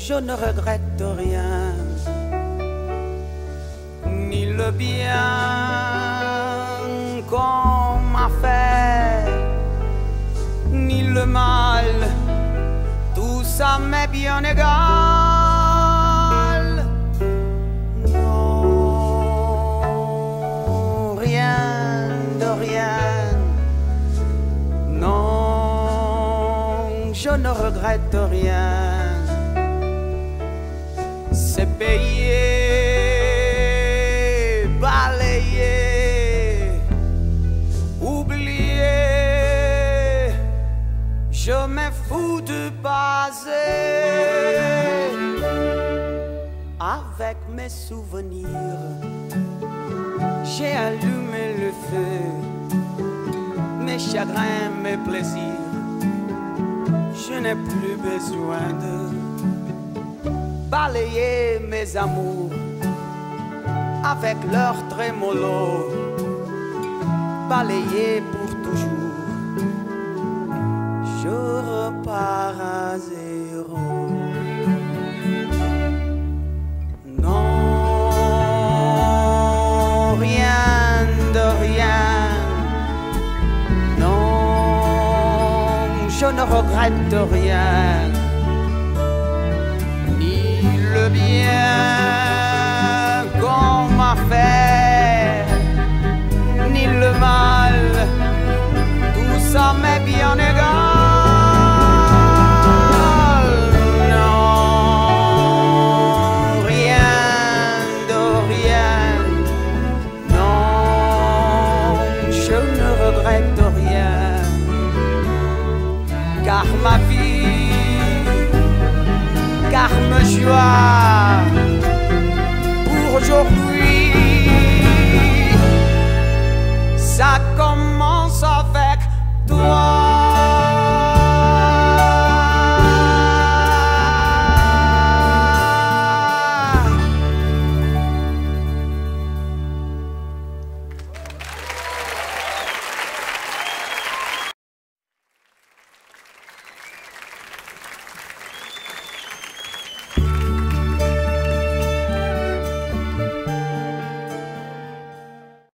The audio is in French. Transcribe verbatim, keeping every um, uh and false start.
je ne regrette rien, ni le bien qu'on m'a fait, ni le mal, tout ça m'est bien égal. Non, rien de rien, non, je ne regrette rien. C'est payé, balayé, oublié. Je m'en fous du passé. Avec mes souvenirs, j'ai allumé le feu. Mes chagrins, mes plaisirs, je n'ai plus besoin de balayer mes amours avec leur trémolo, balayer pour toujours. Je repars à zéro. Non, rien de rien. Non, je ne regrette rien.